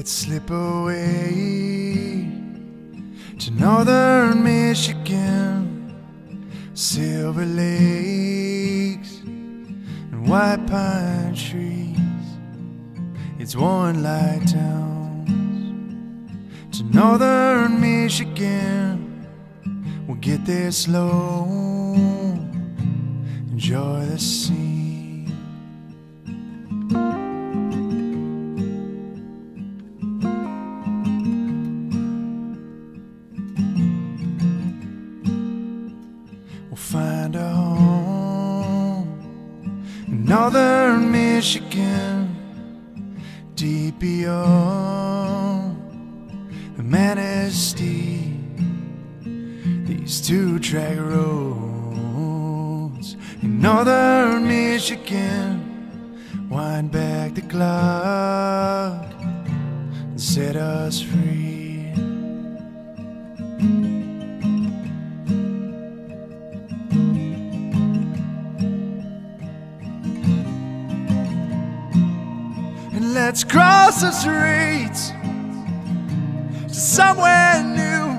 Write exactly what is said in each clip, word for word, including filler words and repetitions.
Let's slip away to northern Michigan, silver lakes and white pine trees. It's one light towns to northern Michigan. We'll get there slow, enjoy the scene. We'll find a home in northern Michigan, deep beyond the Manistee. These two-track roads in northern Michigan wind back the clock and set us free. And let's cross the streets to somewhere new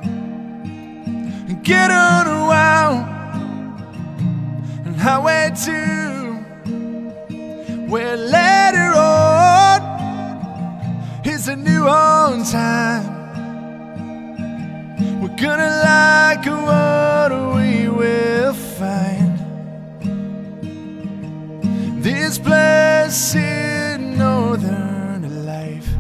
and get unwound on Highway two, where later on is a new on time. We're gonna like what we will find. This blessed northern life.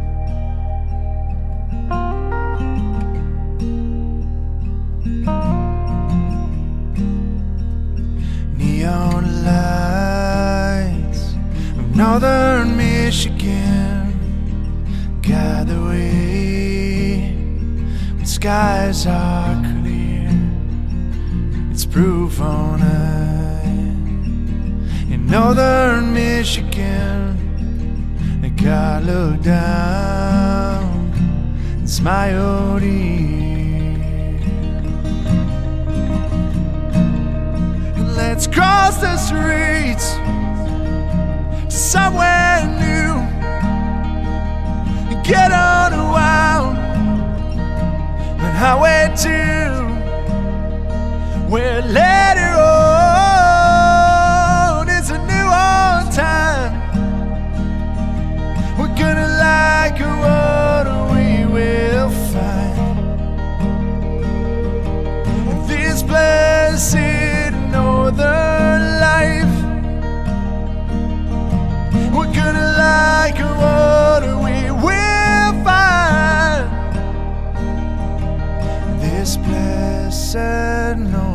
Neon lights of northern Michigan guide the way when skies are clear. It's proof on eye in northern Michigan. God looked down and smiled here. And let's cross the streets to somewhere new and get unwound on Highway two, where later on it's a new on time. We're gonna like what we will find. This blessed northern life. We're gonna like what we will find. This blessed northern